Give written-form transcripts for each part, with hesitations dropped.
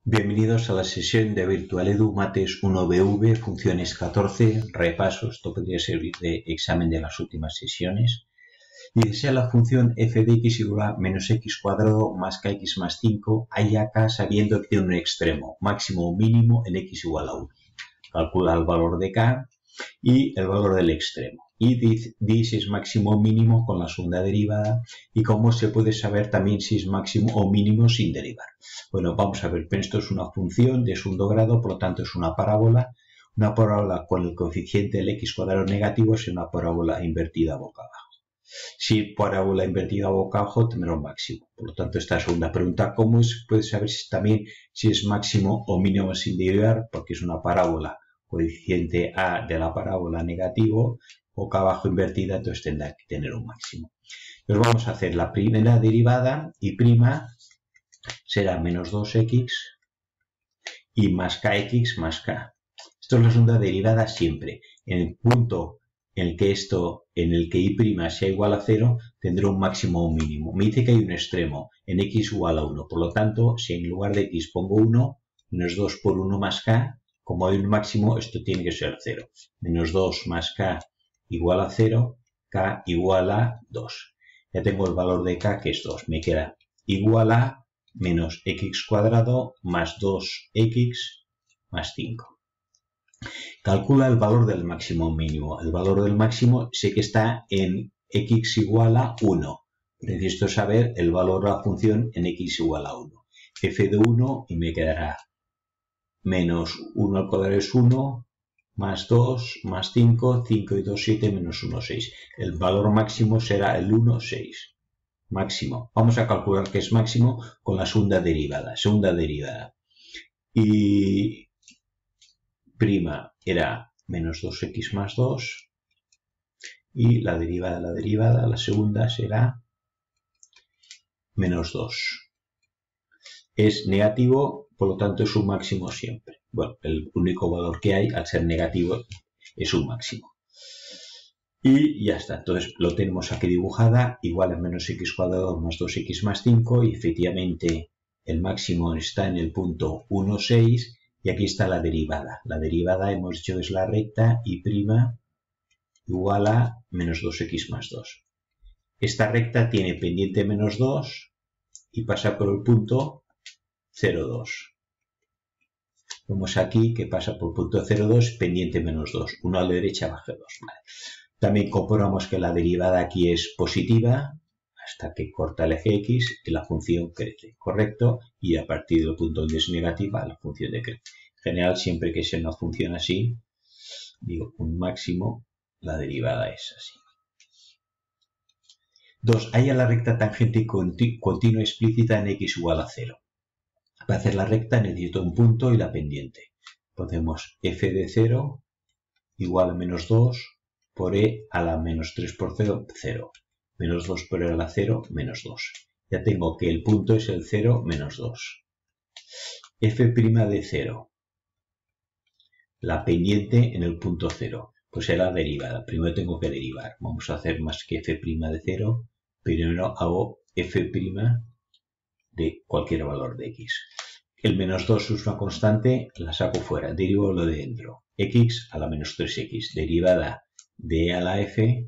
Bienvenidos a la sesión de VirtualEdu Mates 1BV, funciones 14, repaso. Esto podría servir de examen de las últimas sesiones. Y desea la función f de x igual a menos x cuadrado más kx más 5, hay acá sabiendo que tiene un extremo, máximo o mínimo en x igual a 1. Calcula el valor de k y el valor del extremo. Y di si es máximo o mínimo con la segunda derivada y cómo se puede saber también si es máximo o mínimo sin derivar. Bueno, vamos a ver, esto es una función de segundo grado, por lo tanto es una parábola con el coeficiente del x cuadrado negativo es una parábola invertida boca abajo. Si parábola invertida boca abajo tendrá un máximo. Por lo tanto, esta segunda pregunta, ¿cómo puede saber también si es máximo o mínimo sin derivar? Porque es una parábola coeficiente a de la parábola negativo, boca abajo invertida, entonces tendrá que tener un máximo. Entonces vamos a hacer la primera derivada y prima será menos 2x y más kx más k. Esto es la segunda derivada siempre. En el punto en el que y' sea igual a 0, tendrá un máximo o un mínimo. Me dice que hay un extremo en x igual a 1. Por lo tanto, si en lugar de x pongo 1, menos 2 por 1 más k, como hay un máximo, esto tiene que ser 0. Menos 2 más k igual a 0, k igual a 2. Ya tengo el valor de k, que es 2. Me queda igual a menos x cuadrado más 2x más 5. Calcula el valor del máximo o mínimo. El valor del máximo sé que está en x igual a 1. Necesito saber el valor de la función en x igual a 1. F de 1 y me quedará menos 1 al cuadrado es 1, más 2, más 5, 5 y 2, 7, menos 1, 6. El valor máximo será el 1, 6. Máximo. Vamos a calcular que es máximo con la segunda derivada. Y prima era menos 2x más 2 y la derivada, la segunda será menos 2. Es negativo, por lo tanto es un máximo siempre. Bueno, el único valor que hay al ser negativo es un máximo. Y ya está, entonces lo tenemos aquí dibujada, igual a menos x cuadrado más 2x más 5 y efectivamente el máximo está en el punto 1, 6 y aquí está la derivada. La derivada hemos dicho que es la recta y' igual a menos 2x más 2. Esta recta tiene pendiente menos 2 y pasa por el punto 0,2. Vemos aquí que pasa por el punto 0,2, pendiente menos 2. 1 a la derecha, baja 2. Vale. También comprobamos que la derivada aquí es positiva hasta que corta el eje x y la función crece, ¿correcto? Y a partir del punto donde es negativa, la función decrece. En general, siempre que sea una función así, digo, un máximo, la derivada es así. 2. Halla la recta tangente continua explícita en x igual a 0. Para hacer la recta necesito un punto y la pendiente. Podemos f de 0 igual a menos 2 por e a la menos 3 por 0, 0. Menos 2 por e a la 0, menos 2. Ya tengo que el punto es el 0, menos 2. F' de 0. La pendiente en el punto 0. Pues será derivada. Primero tengo que derivar. Vamos a hacer más que f' de 0. Primero hago f' de cualquier valor de x. El menos 2 es una constante, la saco fuera. Derivo lo de dentro. X a la menos 3x. Derivada de e a la f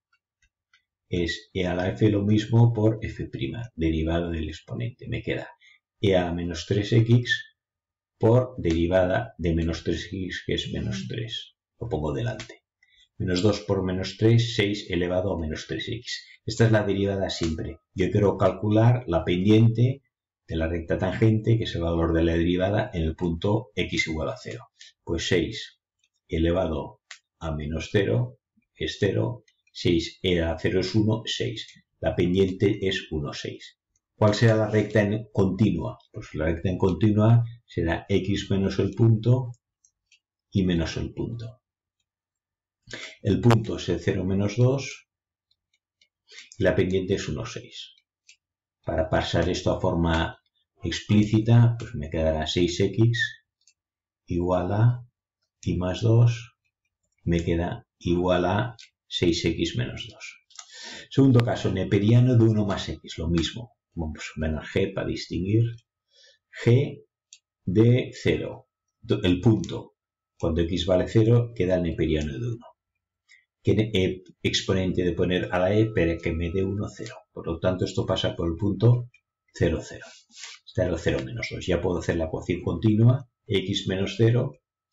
es e a la f lo mismo por f', derivada del exponente. Me queda e a la menos 3x por derivada de menos 3x, que es menos 3. Lo pongo delante. Menos 2 por menos 3, 6 elevado a menos 3x. Esta es la derivada siempre. Yo quiero calcular la pendiente de la recta tangente, que es el valor de la derivada, en el punto x igual a 0. Pues 6 elevado a menos 0 es 0, 6 a 0 es 1, 6. La pendiente es 1, 6. ¿Cuál será la recta en continua? Pues la recta en continua será x menos el punto y menos el punto. El punto es el 0 menos 2 y la pendiente es 1, 6. Para pasar esto a forma explícita, pues me quedará 6x igual a y más 2, me queda igual a 6x menos 2. Segundo caso, neperiano de 1 más x, lo mismo. Vamos a menos g para distinguir. G de 0. El punto. Cuando x vale 0, queda el neperiano de 1. ¿Qué exponente de poner a la e para que me dé 1, 0? Por lo tanto, esto pasa por el punto 0, 0. Está el 0 menos 2. Ya puedo hacer la ecuación continua, x menos 0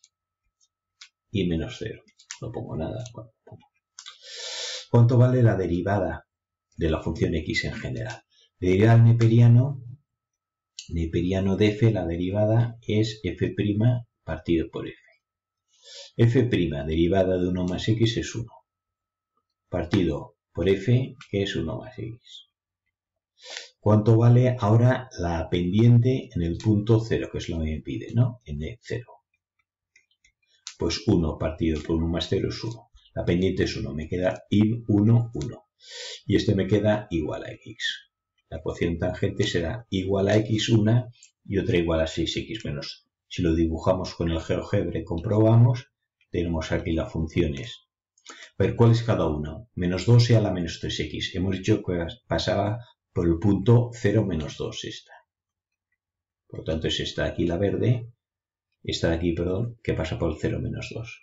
y menos 0. No pongo nada. Bueno, ¿cuánto vale la derivada de la función x en general? La derivada del neperiano de f, la derivada es f' partido por f. F' derivada de 1 más x es 1. Partido por f, que es 1 más x. ¿Cuánto vale ahora la pendiente en el punto 0, que es lo que me pide, ¿no? En el 0. Pues 1 partido por 1 más 0 es 1. La pendiente es 1, me queda in 1, 1. Y este me queda igual a x. La ecuación tangente será igual a x una y otra igual a 6x menos. Si lo dibujamos con el GeoGebra y comprobamos, tenemos aquí las funciones. A ver, ¿cuál es cada una? Menos 2 y a la menos 3x. Hemos dicho que pasaba por el punto 0 menos 2 esta. Por lo tanto, es esta de aquí la verde, esta de aquí, perdón, que pasa por el 0 menos 2.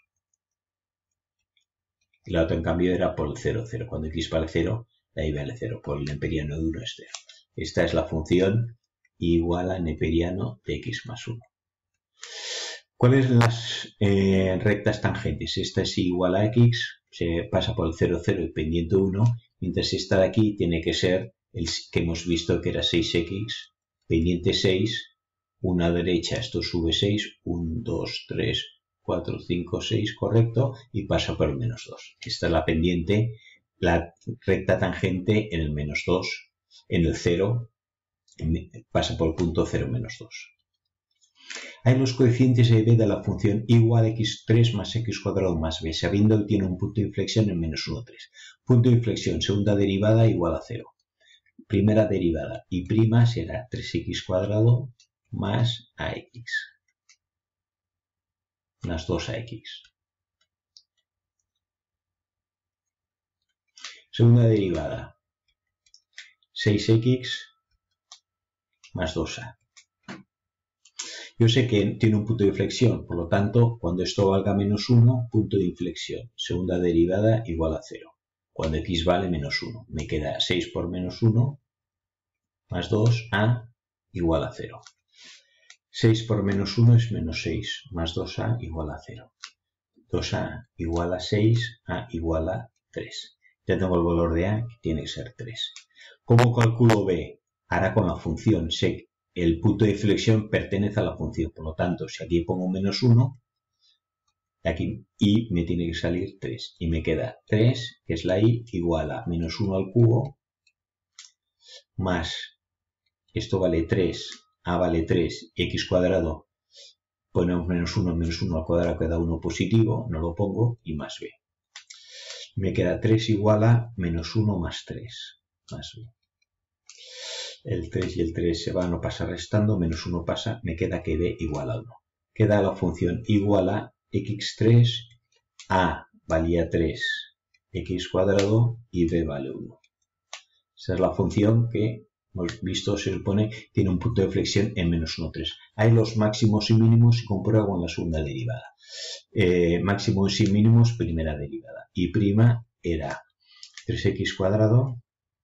Y la otra, en cambio, era por el 0, 0. Cuando x vale 0, la y vale 0. Por el neperiano de 1 es 0. Esta es la función igual a neperiano de x más 1. ¿Cuáles son las rectas tangentes? Esta es igual a x, se pasa por el 0, 0 y pendiente 1, mientras esta de aquí tiene que ser el que hemos visto que era 6x, pendiente 6, una derecha, esto sube 6, 1, 2, 3, 4, 5, 6, correcto, y pasa por el menos 2. Esta es la pendiente, la recta tangente en el menos 2, en el 0, pasa por el punto 0 menos 2. Hay los coeficientes de b de la función igual a x3 más x cuadrado más b, sabiendo que tiene un punto de inflexión en menos 1, 3. Punto de inflexión, segunda derivada igual a 0. Primera derivada, y prima será 3x cuadrado más ax, más 2ax. Segunda derivada, 6x más 2a. Yo sé que tiene un punto de inflexión, por lo tanto, cuando esto valga menos 1, punto de inflexión. Segunda derivada igual a 0. Cuando x vale menos 1. Me queda 6 por menos 1 más 2a igual a 0. 6 por menos 1 es menos 6, más 2a igual a 0. 2a igual a 6, a igual a 3. Ya tengo el valor de a, que tiene que ser 3. ¿Cómo calculo b? Ahora con la función sé el punto de inflexión pertenece a la función, por lo tanto, si aquí pongo menos 1, aquí y me tiene que salir 3, y me queda 3, que es la y, igual a menos 1 al cubo, más, esto vale 3, a vale 3, x cuadrado, ponemos menos 1 al cuadrado queda 1 positivo, no lo pongo, y más b. Me queda 3 igual a menos 1 más 3, más b. El 3 y el 3 se van, no pasa restando, menos 1 pasa, me queda que b igual a 1. Queda la función igual a x3, a valía 3, x cuadrado y b vale 1. Esa es la función que hemos visto, se supone, tiene un punto de inflexión en menos 1, 3. Hay los máximos y mínimos y compruebo con la segunda derivada. Máximos y mínimos, primera derivada. Y prima era 3x cuadrado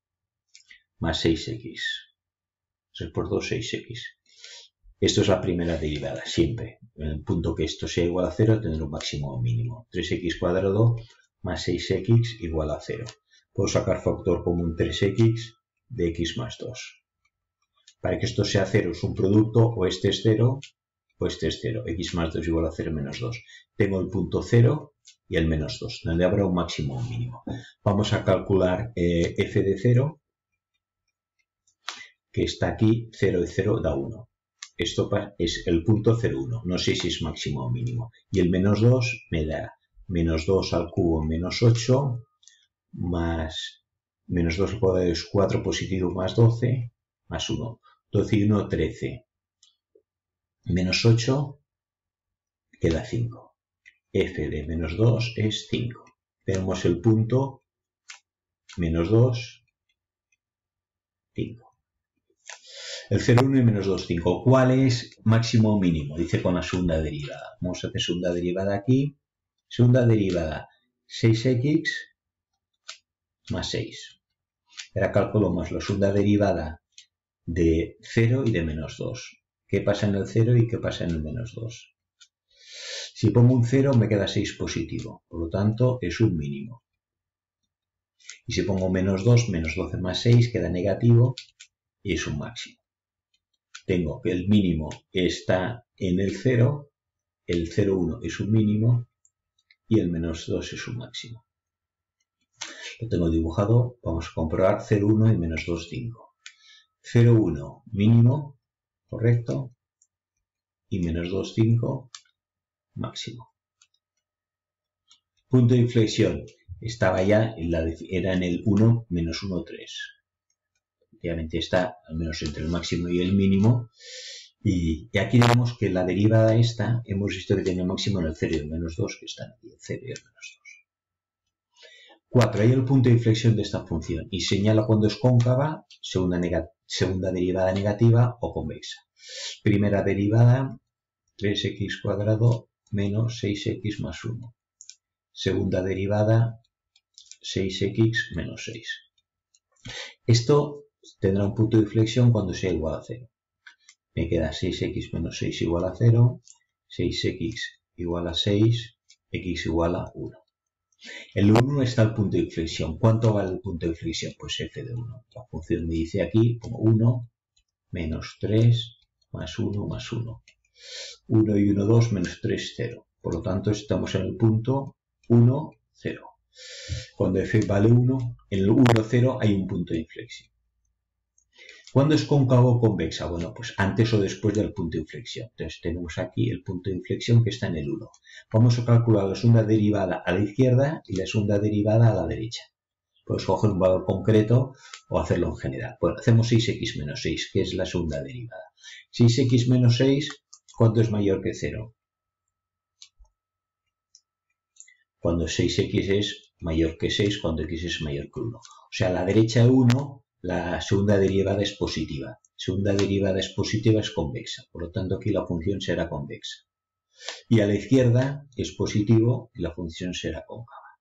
más 6x. 3 por 2, 6x. Esto es la primera derivada, siempre. En el punto que esto sea igual a 0, tendré un máximo o mínimo. 3x cuadrado más 6x igual a 0. Puedo sacar factor común 3x de x más 2. Para que esto sea 0 es un producto, o este es 0, o este es 0. X más 2 igual a 0 menos 2. Tengo el punto 0 y el menos 2, donde habrá un máximo o un mínimo. Vamos a calcular f de 0. Que está aquí, 0 y 0 da 1. Esto es el punto 0, 1. No sé si es máximo o mínimo. Y el menos 2 me da menos 2 al cubo menos 8, más menos 2 al cuadrado es 4 positivo más 12, más 1. 12 y 1, 13. Menos 8 queda 5. F de menos 2 es 5. Tenemos el punto menos 2, 5. El 0,1 y menos 2, 5. ¿Cuál es máximo o mínimo? Dice con la segunda derivada. Vamos a hacer segunda derivada aquí. Segunda derivada, 6x más 6. Ahora calculamos la segunda derivada de 0 y de menos 2. ¿Qué pasa en el 0 y qué pasa en el menos 2? Si pongo un 0 me queda 6 positivo, por lo tanto es un mínimo. Y si pongo menos 2, menos 12 más 6 queda negativo y es un máximo. Tengo que el mínimo está en el 0, el 0,1 es un mínimo y el menos 2 es un máximo. Lo tengo dibujado, vamos a comprobar 0,1 y menos 2, 5. 0,1 mínimo, correcto, y menos 2, 5 máximo. Punto de inflexión, estaba ya, era en el 1, menos 1, 3. Obviamente está al menos entre el máximo y el mínimo. Y aquí vemos que la derivada esta, hemos visto que tiene el máximo en el 0 y el menos 2, que están aquí, el 0 y el menos 2. 4. Hay el punto de inflexión de esta función y señala cuando es cóncava, segunda derivada negativa o convexa. Primera derivada, 3x cuadrado menos 6x más 1. Segunda derivada, 6x menos 6. Esto tendrá un punto de inflexión cuando sea igual a 0. Me queda 6x menos 6 igual a 0, 6x igual a 6, x igual a 1. El 1 está al punto de inflexión. ¿Cuánto vale el punto de inflexión? Pues f de 1. La función me dice aquí como 1 menos 3 más 1 más 1. 1 y 1, 2 menos 3, 0. Por lo tanto, estamos en el punto 1, 0. Cuando f vale 1, en el 1, 0 hay un punto de inflexión. ¿Cuándo es cóncavo o convexa? Bueno, pues antes o después del punto de inflexión. Entonces tenemos aquí el punto de inflexión que está en el 1. Vamos a calcular la segunda derivada a la izquierda y la segunda derivada a la derecha. Puedes coger un valor concreto o hacerlo en general. Bueno, hacemos 6x menos 6, que es la segunda derivada. 6x menos 6, ¿cuánto es mayor que 0? Cuando 6x es mayor que 6, cuando x es mayor que 1. O sea, a la derecha de 1... la segunda derivada es positiva. Segunda derivada es positiva, es convexa. Por lo tanto, aquí la función será convexa. Y a la izquierda es positivo y la función será cóncava.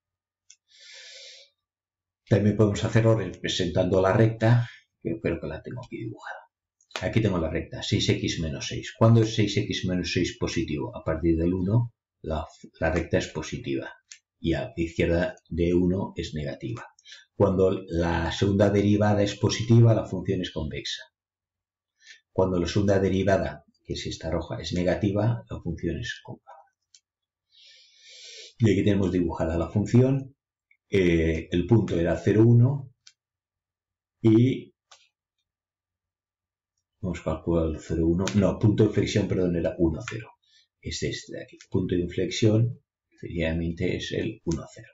También podemos hacerlo representando la recta, que creo que la tengo aquí dibujada. Aquí tengo la recta, 6x menos 6. ¿Cuándo es 6x menos 6 positivo? A partir del 1, la recta es positiva. Y a la izquierda de 1 es negativa. Cuando la segunda derivada es positiva, la función es convexa. Cuando la segunda derivada, que es esta roja, es negativa, la función es cóncava. Y aquí tenemos dibujada la función. El punto era 0, 1 y vamos a calcular el 0, 1. No, punto de inflexión, perdón, era 1, 0. Es este de aquí. Punto de inflexión, efectivamente, es el 1, 0.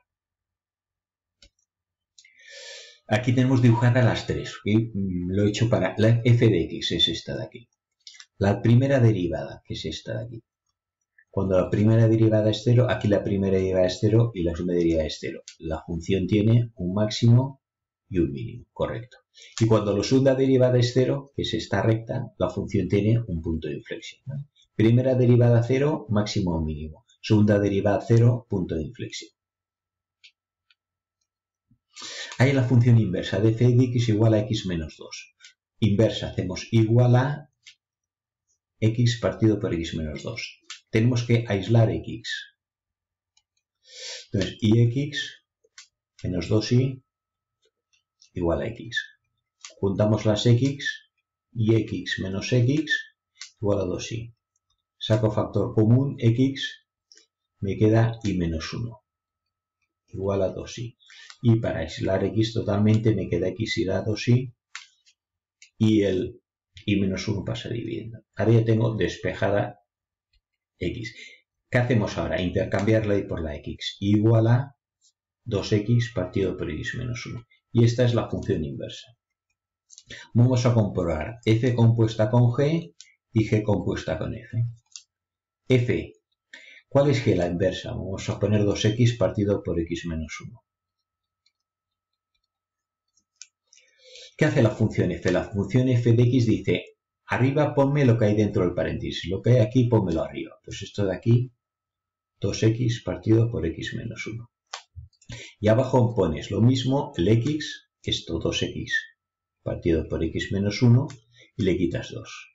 Aquí tenemos dibujadas las tres. ¿Okay? Lo he hecho para la f de x, es esta de aquí. La primera derivada, que es esta de aquí. Cuando la primera derivada es 0, aquí la primera derivada es 0 y la segunda derivada es 0. La función tiene un máximo y un mínimo, correcto. Y cuando la segunda derivada es 0, que es esta recta, la función tiene un punto de inflexión. ¿Vale? Primera derivada 0, máximo o mínimo. Segunda derivada 0, punto de inflexión. Hay la función inversa de f de x igual a x menos 2. Inversa hacemos igual a x partido por x menos 2. Tenemos que aislar x. Entonces, ix menos 2y igual a x. Juntamos las x y x menos x igual a 2y. Saco factor común x, me queda y menos 1 igual a 2y. Y para aislar x totalmente me queda x igual a 2y y el y menos 1 pasa dividiendo. Ahora ya tengo despejada x. ¿Qué hacemos ahora? Intercambiar la y por la x. Igual a 2x partido por x menos 1. Y esta es la función inversa. Vamos a comprobar f compuesta con g y g compuesta con f. F. ¿Cuál es g? La inversa. Vamos a poner 2x partido por x menos 1. ¿Qué hace la función f? La función f de x dice Arriba ponme lo que hay dentro del paréntesis. Lo que hay aquí, pónmelo arriba. Pues esto de aquí, 2x partido por x menos 1. Y abajo pones lo mismo, el x, esto 2x partido por x menos 1, y le quitas 2.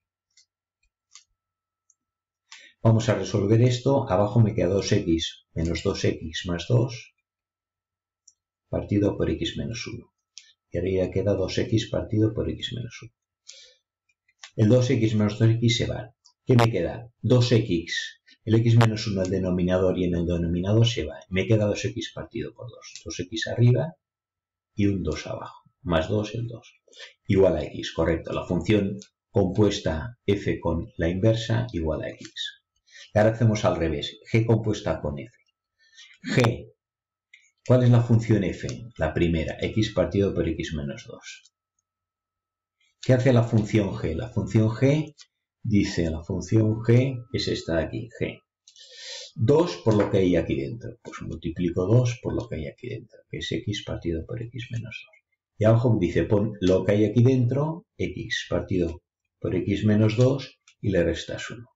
Vamos a resolver esto. Abajo me queda 2x menos 2x más 2 partido por x menos 1. Y arriba queda 2x partido por x menos 1. El 2x menos 2x se va. ¿Qué me queda? 2x. El x menos 1 el denominador y en el denominador se va. Me queda 2x partido por 2. 2x arriba y un 2 abajo. Más 2 el 2. Igual a x. Correcto. La función compuesta f con la inversa igual a x. Y ahora hacemos al revés. G compuesta con f. G. ¿Cuál es la función f? La primera. X partido por x menos 2. ¿Qué hace la función g? La función g dice, la función g es esta de aquí, g. 2 por lo que hay aquí dentro. Pues multiplico 2 por lo que hay aquí dentro, que es x partido por x menos 2. Y abajo dice, pon lo que hay aquí dentro, x partido por x menos 2, y le restas 1.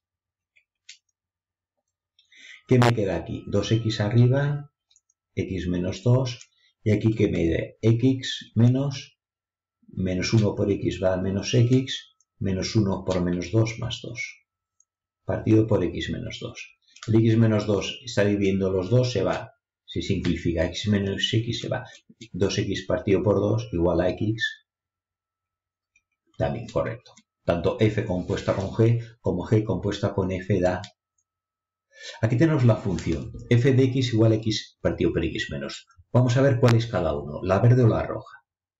¿Qué me queda aquí? 2x arriba, x menos 2, y aquí que me da x menos 1 por x va a menos x, menos 1 por menos 2 más 2, partido por x menos 2. El x menos 2 está dividiendo los 2, se va, se simplifica, x menos x se va, 2x partido por 2 igual a x, también correcto. Tanto f compuesta con g como g compuesta con f da. Aquí tenemos la función f de x igual a x partido por x menos. Vamos a ver cuál es cada uno, la verde o la roja.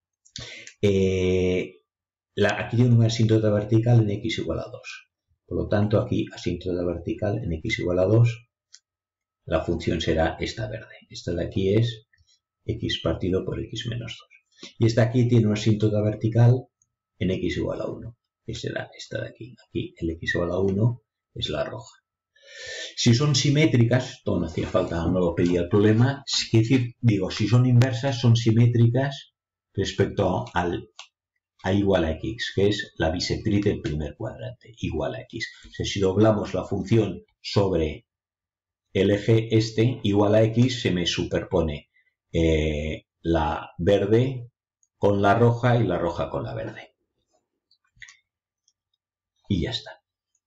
Aquí tiene una asíntota vertical en x igual a 2. Por lo tanto, aquí asíntota vertical en x igual a 2. La función será esta verde. Esta de aquí es x partido por x menos 2. Y esta aquí tiene una asíntota vertical en x igual a 1. Que será esta de aquí. Aquí el x igual a 1 es la roja. Si son simétricas, esto no hacía falta, no lo pedía el problema. Es decir, digo, si son inversas, son simétricas respecto al a igual a x, que es la bisectriz del primer cuadrante, igual a x. O sea, si doblamos la función sobre el eje este, igual a x, se me superpone la verde con la roja y la roja con la verde. Y ya está.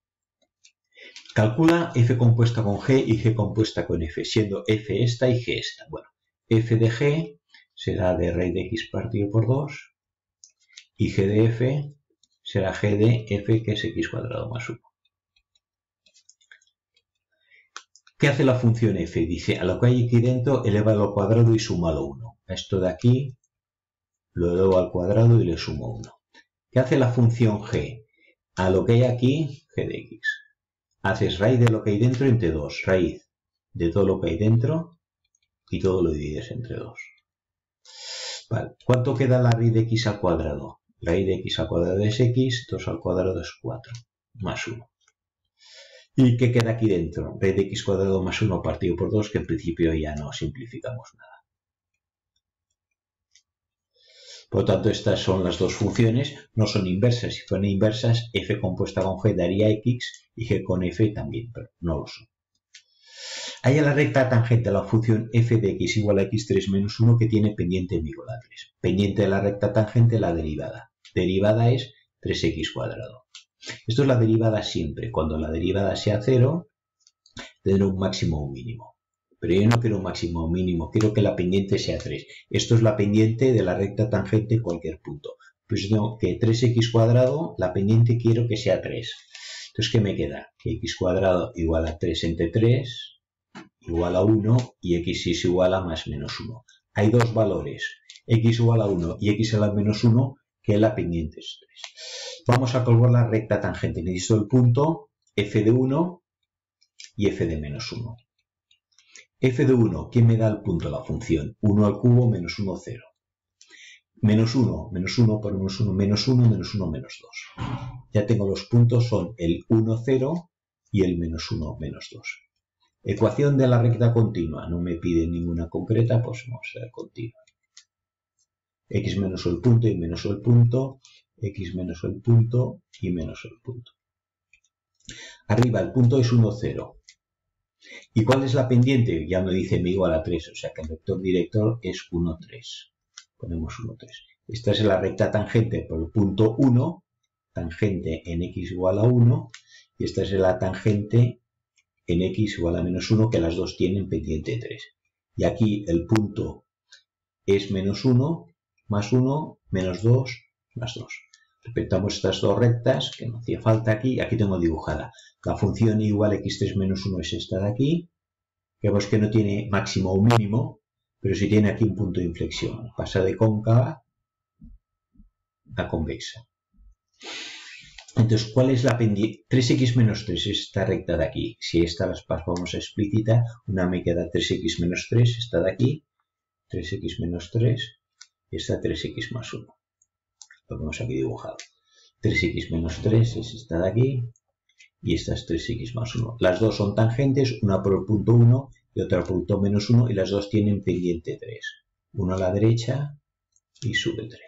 Calcula f compuesta con g y g compuesta con f, siendo f esta y g esta. Bueno, f de g será de raíz de x partido por 2. Y g de f será g de f, que es x cuadrado más 1. ¿Qué hace la función f? Dice, a lo que hay aquí dentro, elévalo al cuadrado y súmalo 1. A esto de aquí lo elevo al cuadrado y le sumo 1. ¿Qué hace la función g? A lo que hay aquí, g de x. Haces raíz de lo que hay dentro entre 2. Raíz de todo lo que hay dentro y todo lo divides entre 2. Vale. ¿Cuánto queda la raíz de x al cuadrado? Raíz de x al cuadrado es x, 2 al cuadrado es 4, más 1. ¿Y qué queda aquí dentro? Raíz de x cuadrado más 1 partido por 2, que en principio ya no simplificamos nada. Por lo tanto, estas son las dos funciones, no son inversas. Si fueran inversas, f compuesta con g daría x y g con f también, pero no lo son. Hay a la recta tangente a la función f de x igual a x3 menos 1 que tiene pendiente en igual a 3. Pendiente de la recta tangente la derivada. Derivada es 3x cuadrado. Esto es la derivada siempre. Cuando la derivada sea 0, tendrá un máximo o un mínimo. Pero yo no quiero un máximo o un mínimo, quiero que la pendiente sea 3. Esto es la pendiente de la recta tangente en cualquier punto. Pues tengo que 3x cuadrado, la pendiente quiero que sea 3. Entonces, ¿qué me queda? Que x cuadrado igual a 3 entre 3 igual a 1 y x es igual a más menos 1. Hay dos valores, x igual a 1 y x igual a menos 1, que la pendiente es 3. Vamos a calcular la recta tangente. Necesito el punto f de 1 y f de menos 1. f de 1, ¿quién me da el punto? La función 1 al cubo menos 1, 0. Menos 1 por menos 1, menos 1, menos 1, menos 2. Ya tengo los puntos, son el 1, 0 y el menos 1, menos 2. Ecuación de la recta continua. No me pide ninguna concreta, pues vamos a ver continua. X menos el punto y menos el punto. x menos el punto y menos el punto. Arriba el punto es 1, 0. ¿Y cuál es la pendiente? Ya me dice m igual a 3, o sea que el vector director es 1, 3. Ponemos 1, 3. Esta es la recta tangente por el punto 1, tangente en x igual a 1, y esta es la tangente en x igual a menos 1, que las dos tienen pendiente 3. Y aquí el punto es menos 1, más 1, menos 2, más 2. Respetamos estas dos rectas, que no hacía falta aquí, aquí tengo dibujada. La función igual x3 menos 1 es esta de aquí. Vemos que no tiene máximo o mínimo, pero sí tiene aquí un punto de inflexión. Pasa de cóncava a convexa. Entonces, ¿cuál es la pendiente? 3x menos 3 es esta recta de aquí. Si esta las pasamos a explícita, una me queda 3x menos 3, esta de aquí, 3x menos 3, y esta 3x más 1. Lo vemos aquí dibujado. 3x menos 3 es esta de aquí, y esta es 3x más 1. Las dos son tangentes, una por el punto 1 y otra por el punto menos 1, y las dos tienen pendiente 3. Uno a la derecha y sube 3.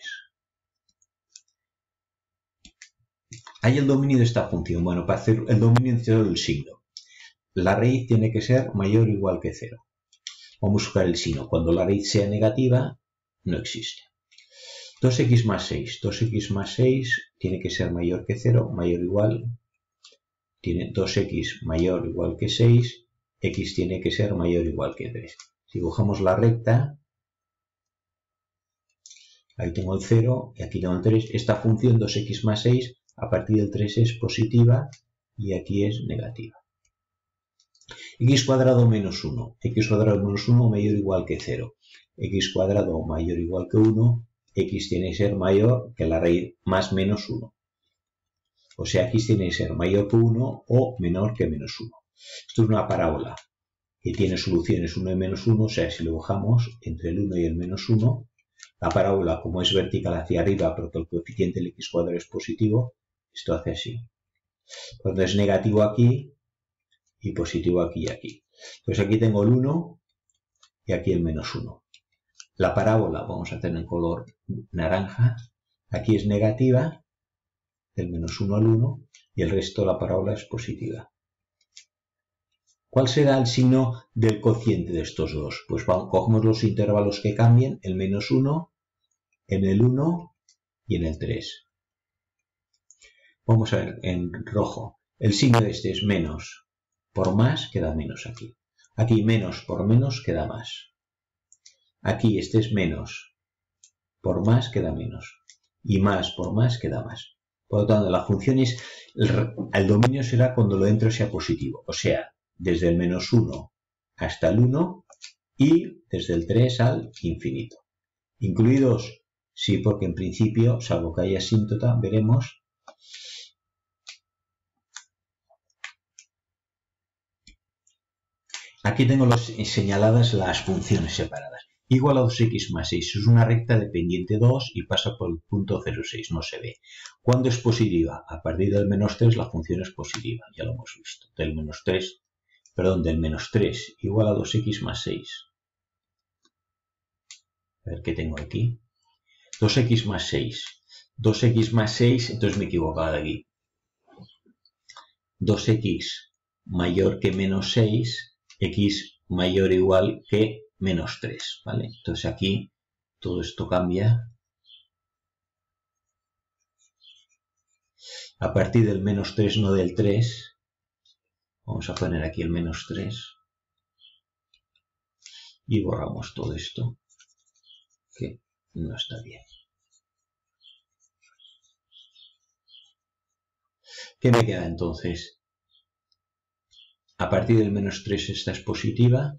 Hay el dominio de esta función. Bueno, para hacer el dominio necesito el signo. La raíz tiene que ser mayor o igual que 0. Vamos a buscar el signo. Cuando la raíz sea negativa, no existe. 2x más 6. 2x más 6 tiene que ser mayor que 0, mayor o igual. Tiene 2x mayor o igual que 6. X tiene que ser mayor o igual que 3. Si dibujamos la recta, ahí tengo el 0 y aquí tengo el 3. Esta función 2x más 6 a partir del 3 es positiva y aquí es negativa. X cuadrado menos 1. X cuadrado menos 1 mayor o igual que 0. X cuadrado mayor o igual que 1. X tiene que ser mayor que la raíz más menos 1. O sea, X tiene que ser mayor que 1 o menor que menos 1. Esto es una parábola que tiene soluciones 1 y menos 1. O sea, si lo dibujamos entre el 1 y el menos 1, la parábola, como es vertical hacia arriba, porque el coeficiente del x cuadrado es positivo, esto hace así. Cuando es negativo aquí y positivo aquí y aquí. Pues aquí tengo el 1 y aquí el menos 1. La parábola, vamos a hacer en color naranja, aquí es negativa, del menos 1 al 1, y el resto de la parábola es positiva. ¿Cuál será el signo del cociente de estos dos? Pues cogemos los intervalos que cambien, el menos 1, en el 1 y en el 3. Vamos a ver en rojo. El signo de este es menos por más, queda menos aquí. Aquí menos por menos queda más. Aquí este es menos por más queda menos. Y más por más queda más. Por lo tanto, la función es, el dominio será cuando lo dentro sea positivo. O sea, desde el menos 1 hasta el 1 y desde el 3 al infinito. Incluidos, sí, porque en principio, salvo que haya asíntota, veremos. Aquí tengo señaladas las funciones separadas. Igual a 2x más 6 es una recta de pendiente 2 y pasa por el punto 0,6, no se ve. ¿Cuándo es positiva? A partir del menos 3 la función es positiva, ya lo hemos visto. Del menos 3 igual a 2x más 6. A ver qué tengo aquí. 2x más 6. 2x más 6, entonces me he equivocado de aquí. 2x mayor que menos 6. X mayor o igual que menos 3, ¿vale? Entonces aquí todo esto cambia. A partir del menos 3, no del 3, vamos a poner aquí el menos 3 y borramos todo esto, que no está bien. ¿Qué me queda entonces? A partir del menos 3 esta es positiva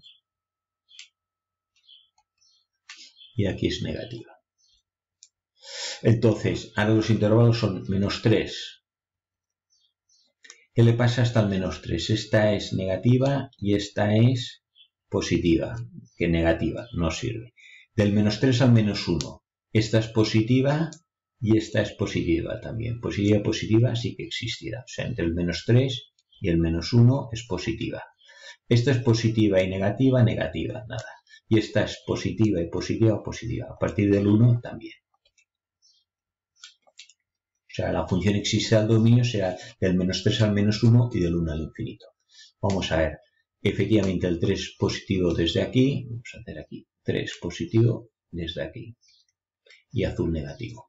y aquí es negativa. Entonces, ahora los intervalos son menos 3. ¿Qué le pasa hasta el menos 3? Esta es negativa y esta es positiva, que negativa, no sirve. Del menos 3 al menos 1, esta es positiva y esta es positiva también. Positiva, positiva sí que existirá. O sea, entre el menos 3 y el menos 1 es positiva. Esta es positiva y negativa, negativa, nada. Y esta es positiva y positiva, positiva. A partir del 1 también. sea, la función existe al dominio será del menos 3 al menos 1 y del 1 al infinito. Vamos a ver, efectivamente el 3 positivo desde aquí, vamos a hacer aquí 3 positivo desde aquí y azul negativo.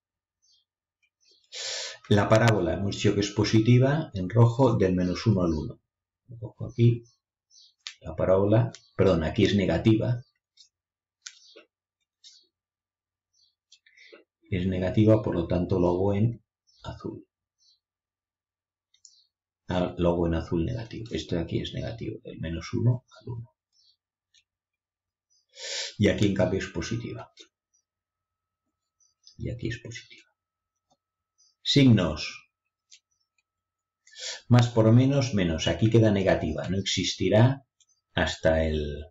La parábola hemos dicho que es positiva en rojo del menos 1 al 1. Lo cojo aquí, la parábola, perdón, aquí es negativa. Es negativa, por lo tanto lo hago en azul. Lo hago en azul negativo. Esto de aquí es negativo, del menos 1 al 1. Y aquí en cambio es positiva. Y aquí es positiva. Signos. Más por menos, menos. Aquí queda negativa. No existirá hasta el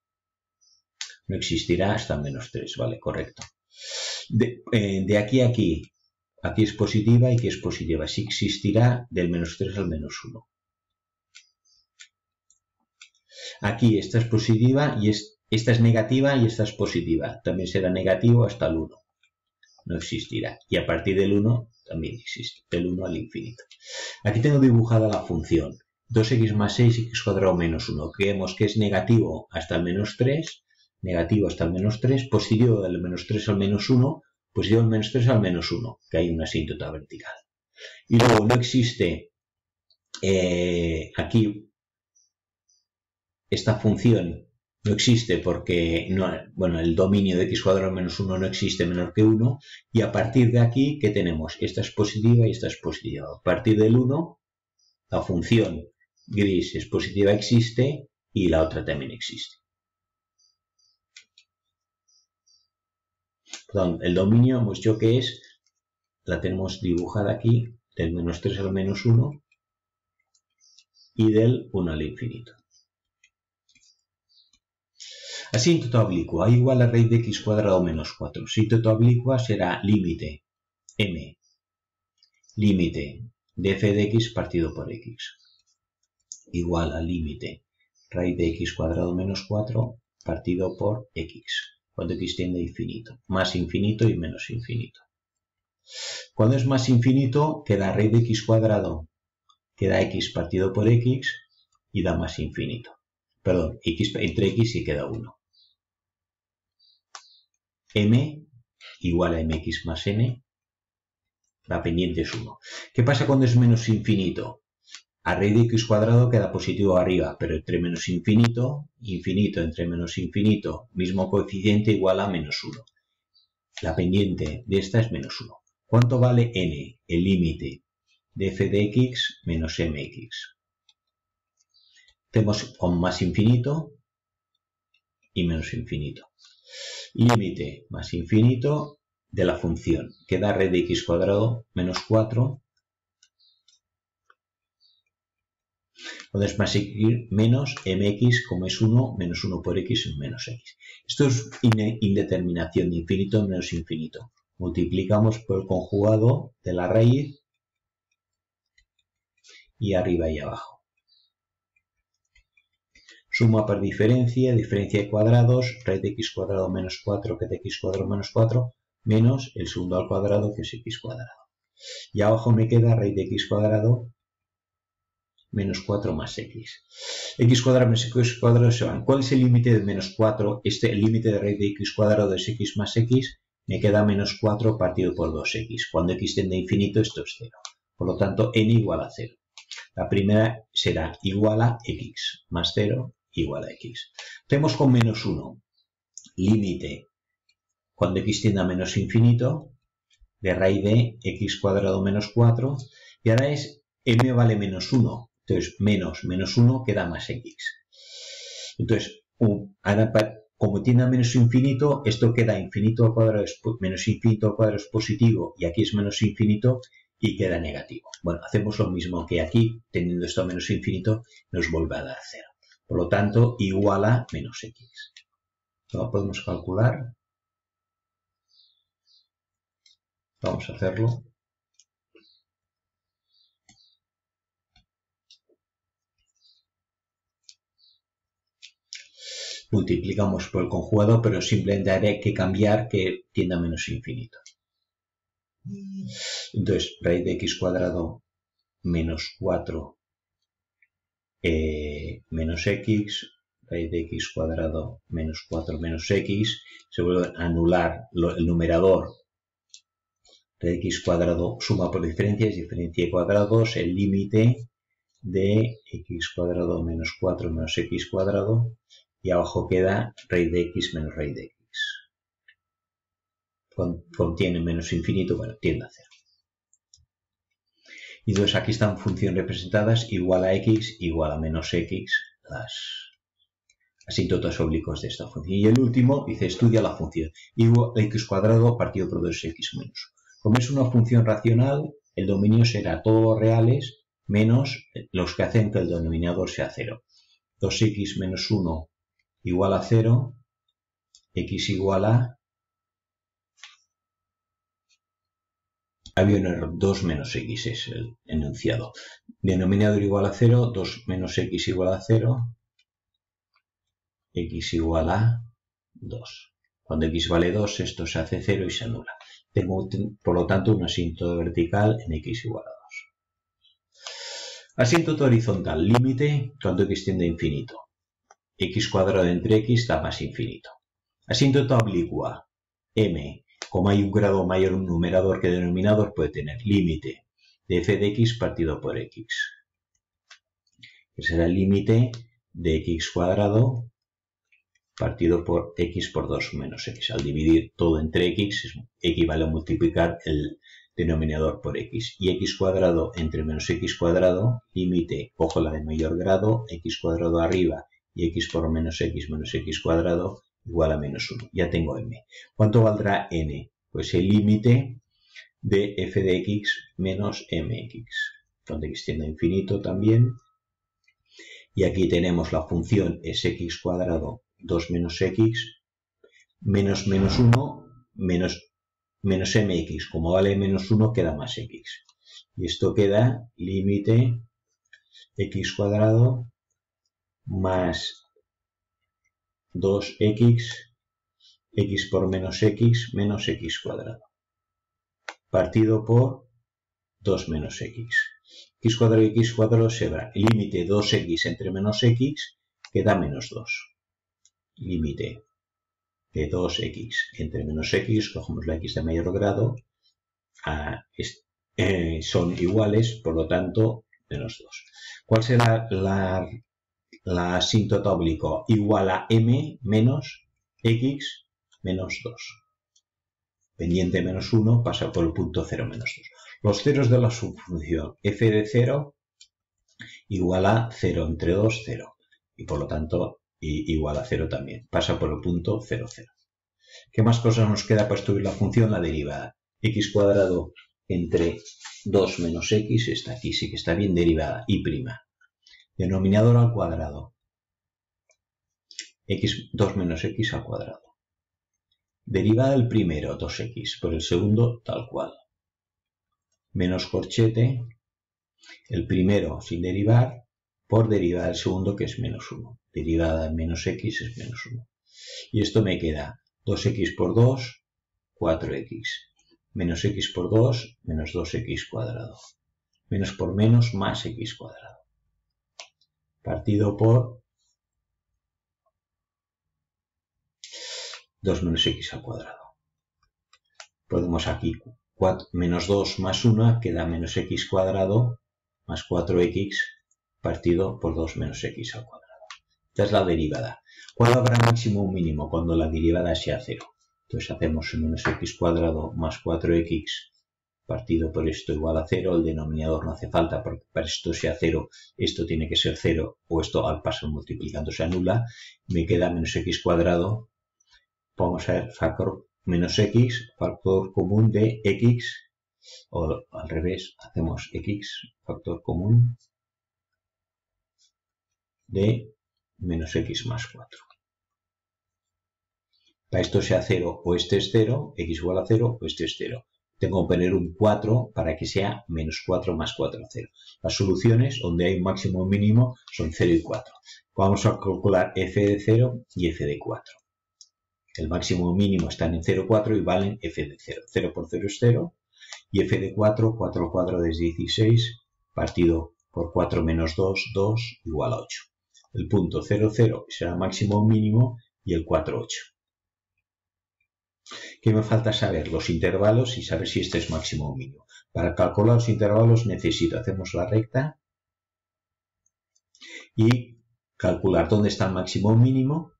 menos 3. Vale, correcto. De aquí a aquí. Aquí es positiva y aquí es positiva. Sí existirá del menos 3 al menos 1. Aquí esta es positiva y esta es negativa y esta es positiva. También será negativo hasta el 1. No existirá. Y a partir del 1 también existe. Del 1 al infinito. Aquí tengo dibujada la función. 2x más 6, x cuadrado menos 1. Creemos que es negativo hasta el menos 3. Negativo hasta el menos 3. Positivo del menos 3 al menos 1. Positivo del menos 3 al menos 1. Que hay una asíntota vertical. Y luego no existe aquí esta función no existe porque el dominio de x cuadrado menos 1 no existe menor que 1 y a partir de aquí, ¿qué tenemos? Esta es positiva y esta es positiva. A partir del 1, la función gris es positiva, existe y la otra también existe. Perdón, el dominio hemos dicho que es, la tenemos dibujada aquí, del menos 3 al menos 1 y del 1 al infinito. Asíntota oblicua igual a raíz de x cuadrado menos 4. Asíntota oblicua será límite m, límite de f de x partido por x, igual a límite raíz de x cuadrado menos 4 partido por x, cuando x tiende a infinito, más infinito y menos infinito. Cuando es más infinito, queda raíz de x cuadrado, queda x partido por x y da más infinito. Perdón, x entre x y queda 1. M igual a mx más n, la pendiente es 1. ¿Qué pasa cuando es menos infinito? A raíz de x cuadrado queda positivo arriba, pero entre menos infinito, infinito entre menos infinito, mismo coeficiente igual a menos 1. La pendiente de esta es menos 1. ¿Cuánto vale n? El límite de f de x menos mx. Tenemos con más infinito y menos infinito. Límite más infinito de la función, que da raíz de x cuadrado menos 4, entonces más x menos mx, como es 1, menos 1 por x es menos x. Esto es indeterminación de infinito menos infinito. Multiplicamos por el conjugado de la raíz y arriba y abajo. Suma por diferencia, diferencia de cuadrados, raíz de x cuadrado menos 4 que de x cuadrado menos 4, menos el segundo al cuadrado que es x cuadrado. Y abajo me queda raíz de x cuadrado menos 4 más x. X cuadrado menos x cuadrado se van. ¿Cuál es el límite de menos 4? El límite de raíz de x cuadrado es x más x, me queda menos 4 partido por 2x. Cuando x tiende a infinito esto es 0. Por lo tanto, n igual a 0. La primera será igual a x más 0 igual a x. Tenemos con menos 1, límite, cuando x tiende a menos infinito, de raíz de x cuadrado menos 4, y ahora es m vale menos 1, entonces menos 1 queda más x. Entonces, ahora como tiende a menos infinito, esto queda infinito al cuadrado, menos infinito al cuadrado es positivo, y aquí es menos infinito, y queda negativo. Bueno, hacemos lo mismo que aquí, teniendo esto a menos infinito, nos vuelve a dar 0. Por lo tanto, igual a menos x. Lo podemos calcular. Vamos a hacerlo. Multiplicamos por el conjugado, pero simplemente haré que cambiar que tienda a menos infinito. Entonces, raíz de x cuadrado menos 4 menos x, raíz de x cuadrado menos 4 menos x, se vuelve a anular el numerador de x cuadrado, suma por diferencia, es diferencia de cuadrados, el límite de x cuadrado menos 4 menos x cuadrado, y abajo queda raíz de x menos raíz de x. Contiene menos infinito, bueno, tiende a 0. Y entonces aquí están funciones representadas igual a x igual a menos x, las asíntotos oblicuos de esta función. Y el último dice estudia la función igual a x cuadrado partido por 2x menos. Como es una función racional, el dominio será todos los reales menos los que hacen que el denominador sea 0. 2x menos 1 igual a 0, x igual a... Había un error, 2 menos x es el enunciado. Denominador igual a 0, 2 menos x igual a 0, x igual a 2. Cuando x vale 2, esto se hace 0 y se anula. Tengo, por lo tanto, un asíntoto vertical en x igual a 2. Asíntoto horizontal, límite cuando x tiende a infinito. X cuadrado entre x da más infinito. Asíntoto oblicua, m. Como hay un grado mayor un numerador que denominador, puede tener límite de f de x partido por x, que será el límite de x cuadrado partido por x por 2 menos x. Al dividir todo entre x, equivale a multiplicar el denominador por x. Y x cuadrado entre menos x cuadrado, límite, cojo la de mayor grado, x cuadrado arriba y x por menos x cuadrado, igual a menos 1. Ya tengo m. ¿Cuánto valdrá n? Pues el límite de f de x menos mx, donde x tiende a infinito también. Y aquí tenemos la función es x cuadrado 2 menos x menos 1 menos mx. Como vale menos 1 queda más x. Y esto queda límite x cuadrado más 2x, x por menos x cuadrado, partido por 2 menos x. X cuadrado se va. Límite 2x entre menos x queda menos 2. Límite de 2x entre menos x, cogemos la x de mayor grado, son iguales, por lo tanto, menos 2. ¿Cuál será la asíntota oblicuo? Igual a m menos x menos 2. Pendiente menos 1 pasa por el punto 0 menos 2. Los ceros de la subfunción f de 0 igual a 0 entre 2, 0. Y por lo tanto, igual a 0 también. Pasa por el punto 0, 0. ¿Qué más cosas nos queda para estudiar la función? La derivada. X cuadrado entre 2 menos x, está aquí, sí que está bien derivada, y prima. Denominador al cuadrado. X, 2 menos x al cuadrado. Derivada del primero, 2x, por el segundo, tal cual. Menos corchete, el primero sin derivar, por derivada del segundo, que es menos 1. Derivada de menos x es menos 1. Y esto me queda 2x por 2, 4x. Menos x por 2, menos 2x cuadrado. Menos por menos, más x cuadrado. Partido por 2 menos x al cuadrado. Podemos aquí, menos 2 más 1 queda menos x cuadrado más 4x partido por 2 menos x al cuadrado. Esta es la derivada. ¿Cuándo habrá máximo o mínimo? Cuando la derivada sea 0. Entonces hacemos menos x cuadrado más 4x partido por esto igual a 0. El denominador no hace falta porque para esto sea 0, esto tiene que ser 0 o esto al paso multiplicando se anula. Me queda menos x cuadrado. Vamos a ver, factor menos x, factor común de x, o al revés, hacemos x, factor común de menos x más 4. Para esto sea 0 o este es 0, x igual a 0 o este es 0. Tengo que poner un 4 para que sea menos 4 más 4, 0. Las soluciones donde hay un máximo o mínimo son 0 y 4. Vamos a calcular f de 0 y f de 4. El máximo o mínimo están en 0, 4 y valen f de 0. 0 por 0 es 0 Y f de 4, 4 al cuadrado es 16, partido por 4 menos 2, 2, igual a 8. El punto 0, 0 será máximo o mínimo y el 4, 8. ¿Qué me falta saber? Los intervalos y saber si este es máximo o mínimo. Para calcular los intervalos necesito, hacemos la recta y calcular dónde está el máximo o mínimo,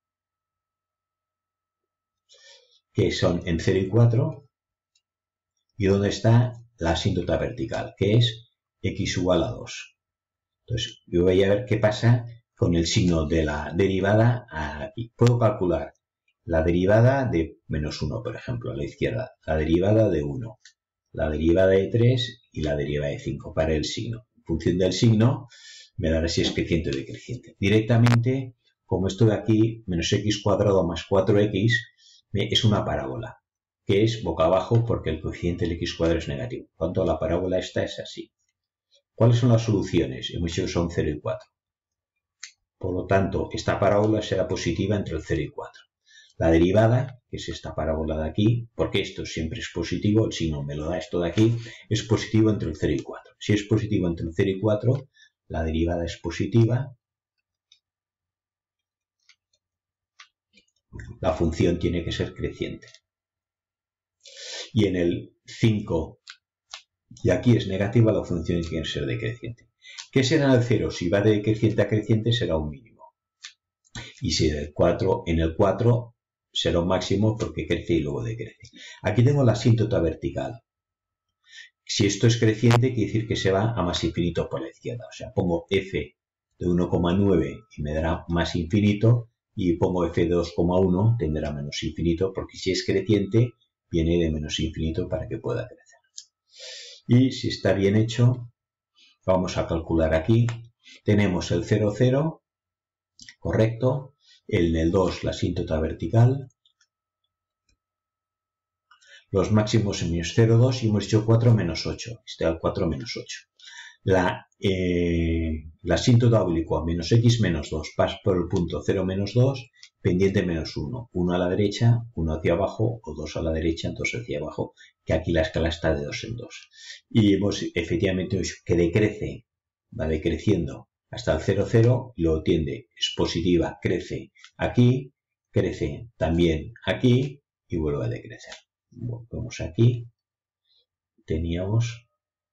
que son en 0 y 4, y dónde está la asíntota vertical, que es x igual a 2. Entonces, yo voy a ver qué pasa con el signo de la derivada aquí. Puedo calcular la derivada de menos 1, por ejemplo, a la izquierda, la derivada de 1, la derivada de 3 y la derivada de 5 para el signo. En función del signo, me dará si es creciente o decreciente. Directamente, como esto de aquí, menos x cuadrado más 4x, es una parábola, que es boca abajo porque el coeficiente del x cuadrado es negativo. Cuando la parábola esta es así. ¿Cuáles son las soluciones? Hemos dicho que son 0 y 4. Por lo tanto, esta parábola será positiva entre el 0 y 4. La derivada, que es esta parábola de aquí, porque esto siempre es positivo, el signo me lo da esto de aquí, es positivo entre el 0 y 4. Si es positivo entre el 0 y 4, la derivada es positiva. La función tiene que ser creciente. Y en el 5, y aquí es negativa, la función tiene que ser decreciente. ¿Qué será en el 0? Si va de decreciente a creciente será un mínimo. Y si en el 4 será un máximo porque crece y luego decrece. Aquí tengo la asíntota vertical. Si esto es creciente, quiere decir que se va a más infinito por la izquierda. O sea, pongo f de 1,9 y me dará más infinito, y pongo f de 2,1, tendrá menos infinito, porque si es creciente, viene de menos infinito para que pueda crecer. Y si está bien hecho, vamos a calcular aquí. Tenemos el 0, 0, correcto. En el 2 la asíntota vertical, los máximos en menos 0, 2 y hemos hecho 4 menos 8, este al 4 menos 8. La asíntota oblicua menos x menos 2 pasa por el punto 0 menos 2, pendiente menos 1, 1 a la derecha, 1 hacia abajo, o 2 a la derecha, 2 hacia abajo, que aquí la escala está de 2 en 2. Y hemos efectivamente que decrece, va decreciendo hasta el 0, 0, y luego tiende, es positiva, crece aquí, crece también aquí y vuelve a decrecer. Volvemos aquí, teníamos,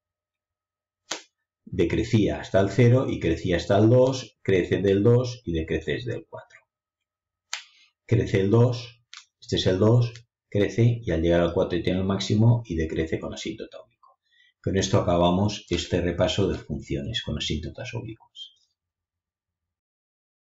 decrecía hasta el 0 y crecía hasta el 2, crece del 2 y decrece desde el 4. Crece el 2, este es el 2, crece y al llegar al 4 tiene el máximo y decrece con asíntota oblicuo. Con esto acabamos este repaso de funciones con asíntotas oblicuas.